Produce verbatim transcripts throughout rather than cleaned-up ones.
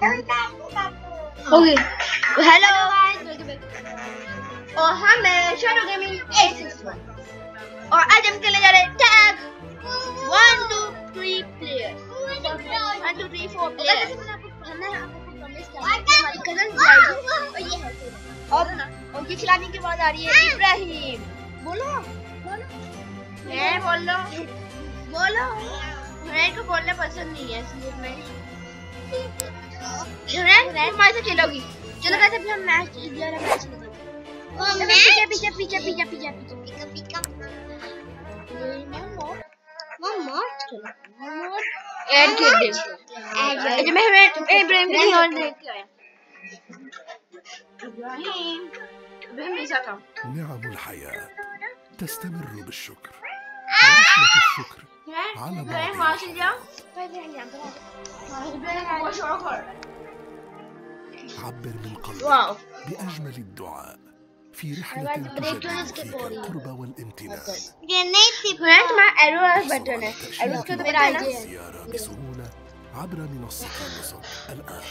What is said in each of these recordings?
Okay hello और हम हैं shadow gaming eight six one और आज हम खेलने जा रहे हैं tag one two three players one two three four players. हमारी कजन और ये है और और ये खिलाने के बाद आ रही है इब्राहिम। बोलो बोलो मैं बोल लो बोलो मेरे को बोलना पसंद नहीं है इसलिए मैं हमारे से खेलोगी। चलो गाइस अभी हम मैच जरा मैच पीछे पीछे पीछे पीछे पीछे पीछे पीछे मम्मा चलो ऐड कर दे ऐड मैं मैं इब्राहिम के और देख के आया इब्राहिम इब्राहिम ऐसा था। نعم الحياة تستمر بالشكر ورحلة الشكر على بعضها عبر من قلبك بأجمل الدعاء في رحلة تجدد فيك القرب والامتنان. الزيارة بسهولة عبر منصة الوصل الآن.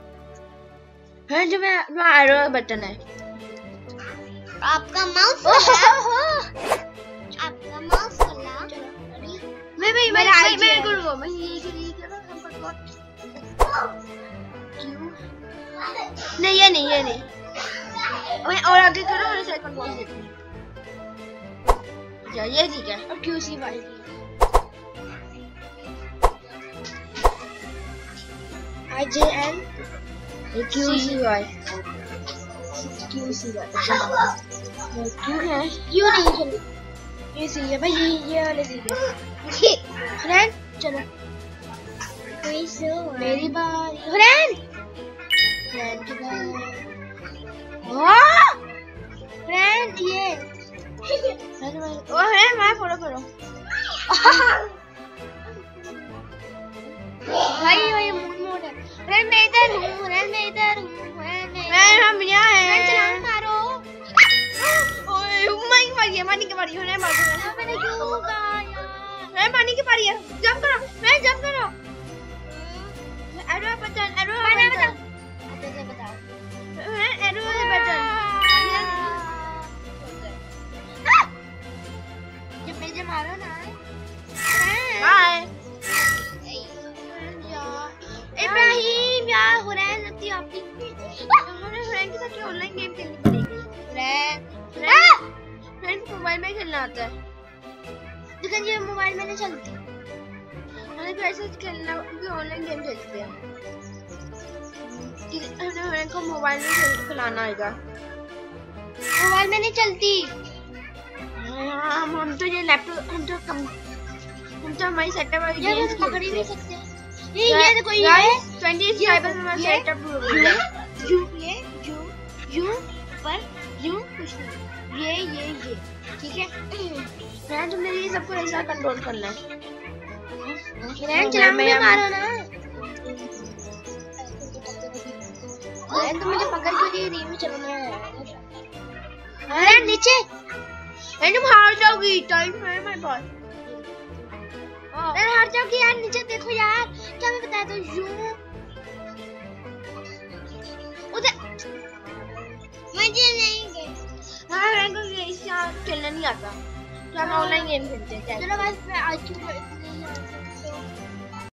बटन है आपका माउस आपका माउस मैं मैं मैं मैं करूँगा मैं ये ये करो हम पकड़ क्यों नहीं ये नहीं ये नहीं मैं और आगे करो और सेकंड बॉल देती हूँ ये ठीक है और Q C Y I J N Q C Y Q C Y क्यों है क्यों नहीं चलो ये सही है भाई ये ये वाले सही है फ्रेंड चलो मेरी बारी फ्रेंड फ्रेंड की बारी वाह फ्रेंड ये ओ फ्रेंड मैं फॉलो करो भाई भाई मूड मोड है फ्रेंड मैं इधर हूँ फ्रेंड मैं इधर हूँ मैं हम यहाँ हैं चलान मारो मानी के पारी है मानी के पारी है मार दो मैंने क्यों कहा यार मैं मानी के पारी है जंप करो मैं जंप करो एरो बटन एरो मैंने बता मुझे बताओ मैं एरो बटन जब मुझे मारो ना बाय इब्राहिम यार हुरैन लगती आपकी उन्होंने हुरैन के साथ ऑनलाइन गेम खेलनी पड़ेगी फ्रेंड फ्रेंड मोबाइल में खेलना आता है लेकिन ये मोबाइल में नहीं चलती हमें तो ऐसे खेलना भी ऑनलाइन गेम खेलते हैं कि हमें को मोबाइल में खेल खिलाना आएगा मोबाइल में नहीं चलती हम हम तो ये लैपटॉप हम तो कम हम तो हमारी सेटअप वाली गेम पकड़ ही नहीं सकते ये ये देखो ये ट्वेंटी फाइव में हमारा सेटअप हो गया यू ये यू यू पर यू कुछ नहीं ये ये ये ठीक है फ्रेंड तुमने ये सबको ऐसा कंट्रोल करना है फ्रेंड चला मैं मारो ना फ्रेंड तुम मुझे पकड़ के लिए रीम चलो मैं फ्रेंड नीचे फ्रेंड तुम हार जाओगी टाइम है मेरे पास फ्रेंड हार जाओगी यार नीचे देखो यार क्या मैं बताया तो यू उधर मुझे नहीं हाँ फ्रेंड को ये इससे खेलना नहीं आता तो हम ऑनलाइन गेम खेलते हैं चलो बस मैं आज